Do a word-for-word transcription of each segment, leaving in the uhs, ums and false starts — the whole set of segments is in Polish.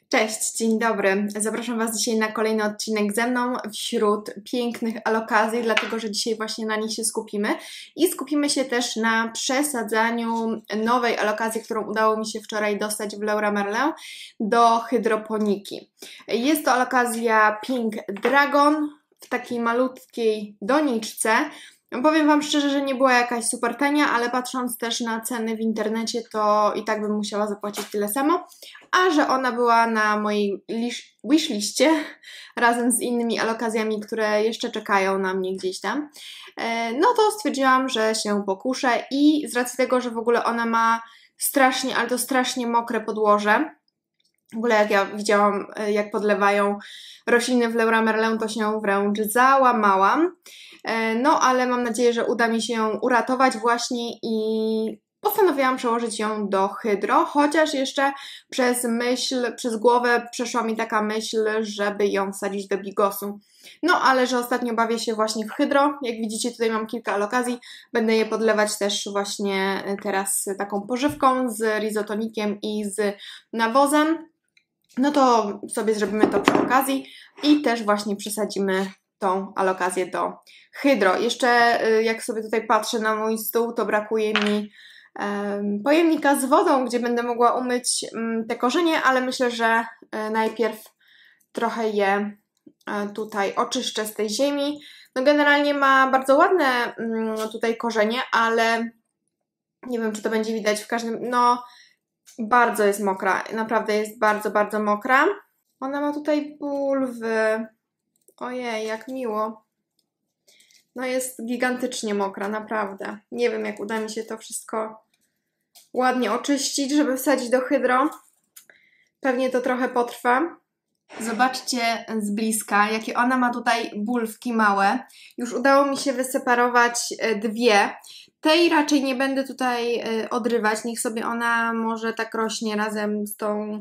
Cześć, dzień dobry. Zapraszam Was dzisiaj na kolejny odcinek ze mną wśród pięknych alokazji, dlatego że dzisiaj właśnie na nich się skupimy i skupimy się też na przesadzaniu nowej alokazji, którą udało mi się wczoraj dostać w Leroy Merlin do hydroponiki. Jest to alokazja Pink Dragon w takiej malutkiej doniczce. Powiem Wam szczerze, że nie była jakaś super tania, ale patrząc też na ceny w internecie, to i tak bym musiała zapłacić tyle samo, a że ona była na mojej wishliście razem z innymi alokazjami, które jeszcze czekają na mnie gdzieś tam, no to stwierdziłam, że się pokuszę i z racji tego, że w ogóle ona ma strasznie, ale to strasznie mokre podłoże, w ogóle jak ja widziałam, jak podlewają rośliny w Leroy Merlin, to się wręcz załamałam. No, ale mam nadzieję, że uda mi się ją uratować właśnie i postanowiłam przełożyć ją do hydro, chociaż jeszcze przez myśl, przez głowę przeszła mi taka myśl, żeby ją wsadzić do bigosu. No, ale że ostatnio bawię się właśnie w hydro. Jak widzicie, tutaj mam kilka alokazji. Będę je podlewać też właśnie teraz taką pożywką z rizotonikiem i z nawozem. No to sobie zrobimy to przy okazji i też właśnie przesadzimy tą alokazję do hydro. Jeszcze jak sobie tutaj patrzę na mój stół, to brakuje mi um, pojemnika z wodą, gdzie będę mogła umyć um, te korzenie, ale myślę, że um, najpierw trochę je um, tutaj oczyszczę z tej ziemi. No generalnie ma bardzo ładne um, tutaj korzenie, ale nie wiem, czy to będzie widać w każdym... No, bardzo jest mokra, naprawdę jest bardzo, bardzo mokra. Ona ma tutaj bulwy. Ojej, jak miło. No jest gigantycznie mokra, naprawdę. Nie wiem, jak uda mi się to wszystko ładnie oczyścić, żeby wsadzić do hydro. Pewnie to trochę potrwa. Zobaczcie z bliska, jakie ona ma tutaj bulwki małe. Już udało mi się wyseparować dwie. Tej raczej nie będę tutaj odrywać, niech sobie ona może tak rośnie razem z tą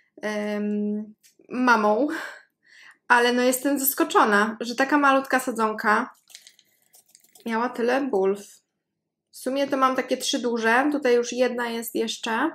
um, mamą. Ale no jestem zaskoczona, że taka malutka sadzonka miała tyle bulw. W sumie to mam takie trzy duże, tutaj już jedna jest jeszcze.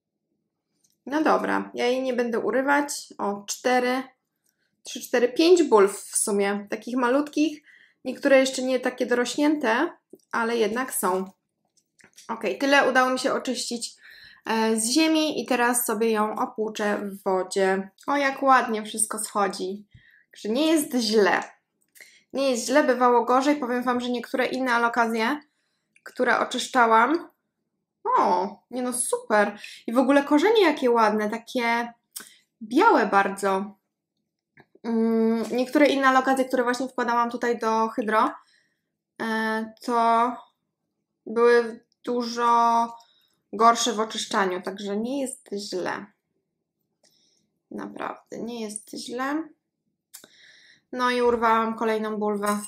No dobra, ja jej nie będę urywać. O, cztery, trzy, cztery, pięć bulw w sumie, takich malutkich. Niektóre jeszcze nie takie dorośnięte, ale jednak są. Ok, tyle udało mi się oczyścić z ziemi i teraz sobie ją opłuczę w wodzie. O, jak ładnie wszystko schodzi. Także nie jest źle. Nie jest źle, bywało gorzej. Powiem Wam, że niektóre inne alokazje, które oczyszczałam, o, nie no super. I w ogóle korzenie jakie ładne, takie białe bardzo. Mm, niektóre inne alokazje, które właśnie wkładałam tutaj do hydro, to były dużo gorsze w oczyszczaniu, także nie jest źle. Naprawdę, nie jest źle. No i urwałam kolejną bulwę.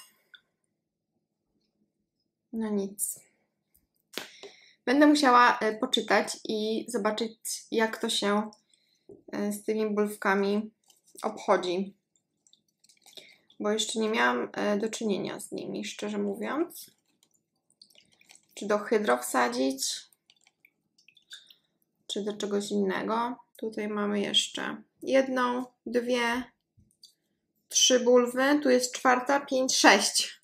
No nic. Będę musiała poczytać i zobaczyć, jak to się z tymi bulwkami obchodzi. Bo jeszcze nie miałam do czynienia z nimi, szczerze mówiąc. Czy do hydro wsadzić, czy do czegoś innego. Tutaj mamy jeszcze jedną, dwie, trzy bulwy. Tu jest czwarta, pięć, sześć.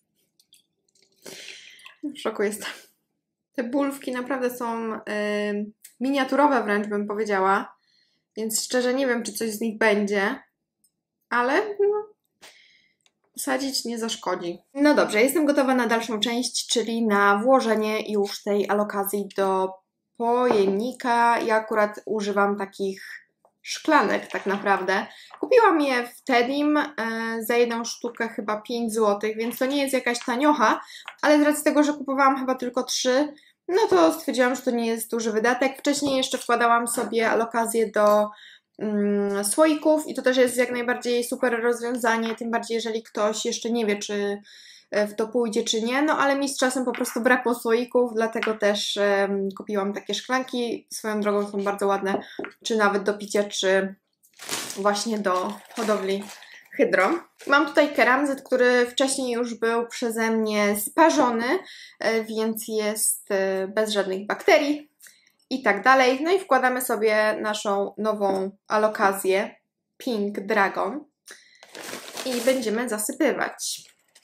W szoku jestem. Te bulwki naprawdę są yy, miniaturowe wręcz, bym powiedziała. Więc szczerze nie wiem, czy coś z nich będzie. Ale no, sadzić nie zaszkodzi. No dobrze, jestem gotowa na dalszą część, czyli na włożenie już tej alokazji do pojemnika. Ja akurat używam takich szklanek tak naprawdę. Kupiłam je w Tedim e, za jedną sztukę chyba pięć złotych, więc to nie jest jakaś taniocha, ale z racji tego, że kupowałam chyba tylko trzy, no to stwierdziłam, że to nie jest duży wydatek. Wcześniej jeszcze wkładałam sobie alokazję do mm, słoików i to też jest jak najbardziej super rozwiązanie, tym bardziej jeżeli ktoś jeszcze nie wie, czy w to pójdzie, czy nie, no ale mi z czasem po prostu brakło słoików, dlatego też um, kupiłam takie szklanki, swoją drogą są bardzo ładne, czy nawet do picia, czy właśnie do hodowli hydro. Mam tutaj keramzyt, który wcześniej już był przeze mnie sparzony, więc jest bez żadnych bakterii i tak dalej. No i wkładamy sobie naszą nową alokazję Pink Dragon i będziemy zasypywać.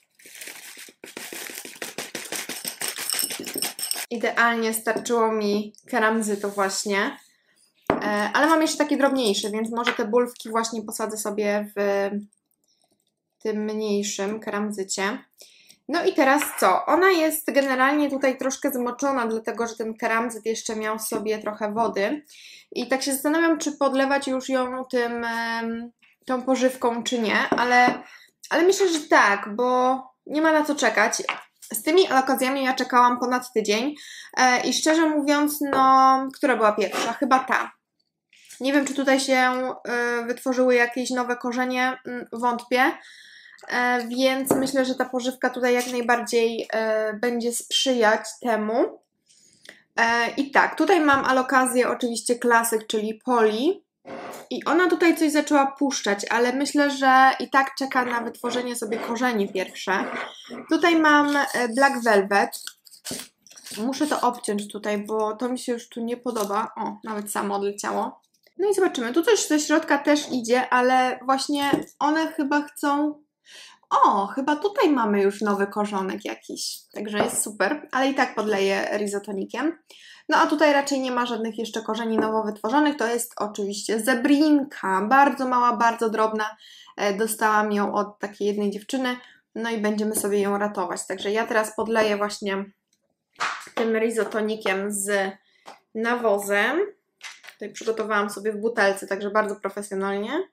Idealnie starczyło mi keramzytu właśnie, ale mam jeszcze takie drobniejsze, więc może te bulwki właśnie posadzę sobie w tym mniejszym keramzycie. No i teraz co? Ona jest generalnie tutaj troszkę zmoczona, dlatego że ten keramzyt jeszcze miał w sobie trochę wody. I tak się zastanawiam, czy podlewać już ją tym, tą pożywką, czy nie, ale, ale myślę, że tak, bo nie ma na co czekać. Z tymi alokazjami ja czekałam ponad tydzień i szczerze mówiąc, no, która była pierwsza? Chyba ta. Nie wiem, czy tutaj się wytworzyły jakieś nowe korzenie, wątpię. Więc myślę, że ta pożywka tutaj jak najbardziej będzie sprzyjać temu. I tak, tutaj mam alokazję oczywiście klasyk, czyli Poli. I ona tutaj coś zaczęła puszczać, ale myślę, że i tak czeka na wytworzenie sobie korzeni pierwsze. Tutaj mam Black Velvet. Muszę to obciąć tutaj, bo to mi się już tu nie podoba. O, nawet samo odleciało. No i zobaczymy. Tu coś ze środka też idzie, ale właśnie one chyba chcą... O, chyba tutaj mamy już nowy korzonek jakiś, także jest super, ale i tak podleję risotonikiem. No a tutaj raczej nie ma żadnych jeszcze korzeni nowo wytworzonych, to jest oczywiście zebrinka, bardzo mała, bardzo drobna, dostałam ją od takiej jednej dziewczyny, no i będziemy sobie ją ratować. Także ja teraz podleję właśnie tym risotonikiem z nawozem, tutaj przygotowałam sobie w butelce, także bardzo profesjonalnie.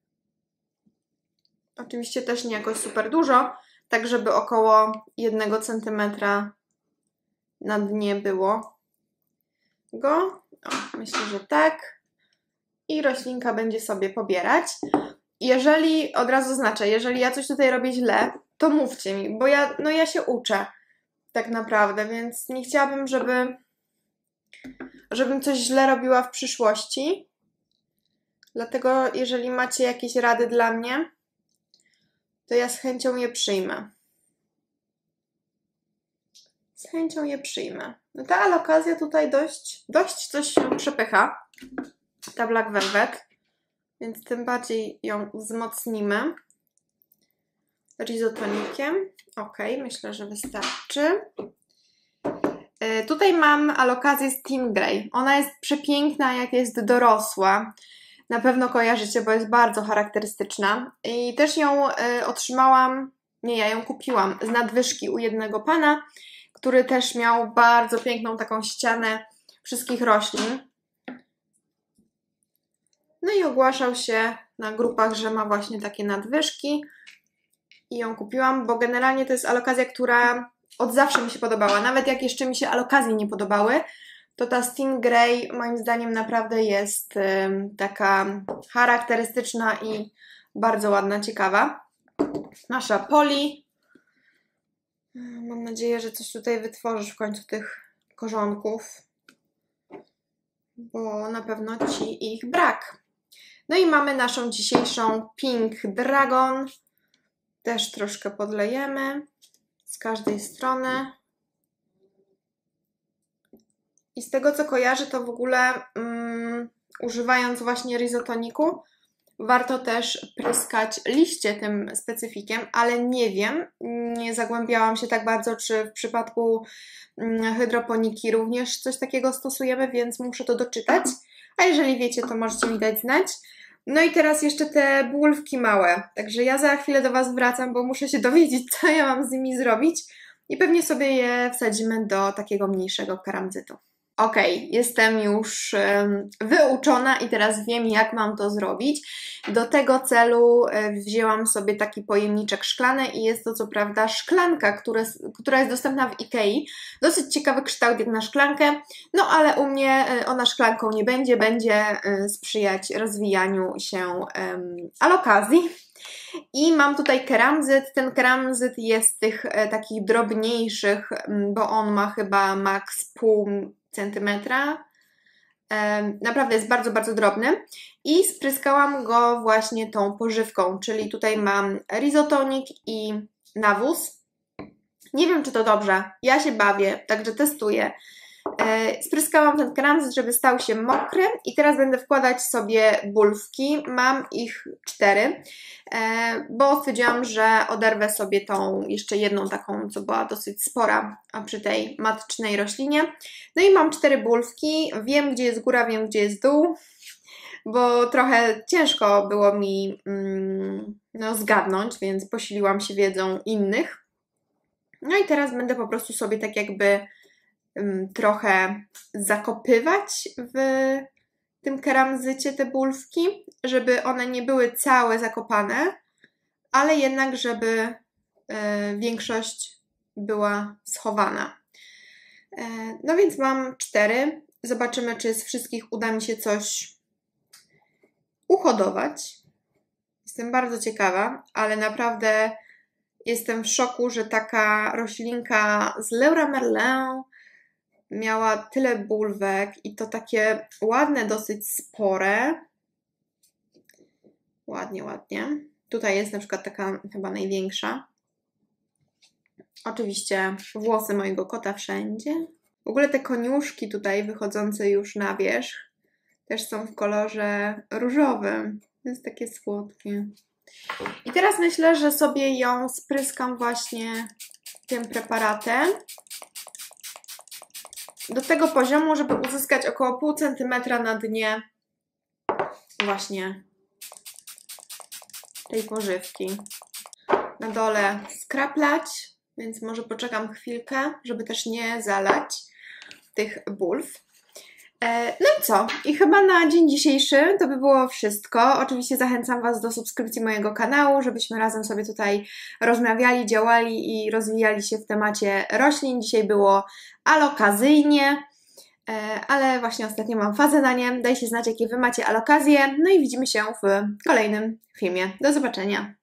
Oczywiście też nie jakoś super dużo, tak żeby około jednego centymetra na dnie było go. O, myślę, że tak. I roślinka będzie sobie pobierać. Jeżeli, od razu znaczę, jeżeli ja coś tutaj robię źle, to mówcie mi, bo ja, no ja się uczę tak naprawdę, więc nie chciałabym, żeby żebym coś źle robiła w przyszłości. Dlatego jeżeli macie jakieś rady dla mnie, to ja z chęcią je przyjmę. Z chęcią je przyjmę. No ta alokazja tutaj dość, dość coś się przepycha. Ta Black Velvet. Więc tym bardziej ją wzmocnimy. Risotonikiem. Ok, myślę, że wystarczy. Yy, tutaj mam alokazję Stingray. Ona jest przepiękna, jak jest dorosła. Na pewno kojarzycie, bo jest bardzo charakterystyczna. I też ją y, otrzymałam, nie, ja ją kupiłam z nadwyżki u jednego pana, który też miał bardzo piękną taką ścianę wszystkich roślin. No i ogłaszał się na grupach, że ma właśnie takie nadwyżki. I ją kupiłam, bo generalnie to jest alokazja, która od zawsze mi się podobała. Nawet jak jeszcze mi się alokazje nie podobały, to ta Stingray moim zdaniem naprawdę jest y, taka charakterystyczna i bardzo ładna, ciekawa. Nasza Poli. Mam nadzieję, że coś tutaj wytworzysz w końcu tych korzonków, bo na pewno ci ich brak. No i mamy naszą dzisiejszą Pink Dragon. Też troszkę podlejemy z każdej strony. I z tego co kojarzę, to w ogóle um, używając właśnie risotoniku, warto też pryskać liście tym specyfikiem, ale nie wiem, nie zagłębiałam się tak bardzo, czy w przypadku um, hydroponiki również coś takiego stosujemy, więc muszę to doczytać. A jeżeli wiecie, to możecie mi dać znać. No i teraz jeszcze te bulwki małe, także ja za chwilę do Was wracam, bo muszę się dowiedzieć, co ja mam z nimi zrobić i pewnie sobie je wsadzimy do takiego mniejszego keramzytu. Ok, jestem już um, wyuczona i teraz wiem, jak mam to zrobić. Do tego celu um, wzięłam sobie taki pojemniczek szklany i jest to co prawda szklanka, która, która jest dostępna w Ikei. Dosyć ciekawy kształt jak na szklankę, no ale u mnie um, ona szklanką nie będzie, będzie um, sprzyjać rozwijaniu się um, alokazji. I mam tutaj keramzyt. Ten keramzyt jest tych e, takich drobniejszych, bo on ma chyba maks pół centymetra. E, naprawdę jest bardzo, bardzo drobny. I spryskałam go właśnie tą pożywką, czyli tutaj mam risotonik i nawóz. Nie wiem, czy to dobrze. Ja się bawię, także testuję. Spryskałam ten kramzyt, żeby stał się mokry i teraz będę wkładać sobie bulwki. Mam ich cztery, bo stwierdziłam, że oderwę sobie tą jeszcze jedną taką, co była dosyć spora przy tej matycznej roślinie. No i mam cztery bulwki. Wiem, gdzie jest góra, wiem, gdzie jest dół, bo trochę ciężko było mi mm, no, zgadnąć, więc posiliłam się wiedzą innych. No i teraz będę po prostu sobie tak jakby trochę zakopywać w tym keramzycie te bulwki, żeby one nie były całe zakopane, ale jednak żeby większość była schowana. No więc mam cztery. Zobaczymy, czy z wszystkich uda mi się coś uhodować. Jestem bardzo ciekawa, ale naprawdę jestem w szoku, że taka roślinka z Leroy Merlin miała tyle bulwek i to takie ładne, dosyć spore. Ładnie, ładnie. Tutaj jest na przykład taka chyba największa. Oczywiście włosy mojego kota wszędzie. W ogóle te koniuszki tutaj wychodzące już na wierzch też są w kolorze różowym. Jest takie słodkie. I teraz myślę, że sobie ją spryskam właśnie tym preparatem. Do tego poziomu, żeby uzyskać około pół centymetra na dnie właśnie tej pożywki. Na dole skraplać, więc może poczekam chwilkę, żeby też nie zalać tych bulw. No i co? I chyba na dzień dzisiejszy to by było wszystko. Oczywiście zachęcam Was do subskrypcji mojego kanału, żebyśmy razem sobie tutaj rozmawiali, działali i rozwijali się w temacie roślin. Dzisiaj było alokazyjnie, ale właśnie ostatnio mam fazę na nie. Dajcie znać, jakie Wy macie alokazje. No i widzimy się w kolejnym filmie. Do zobaczenia!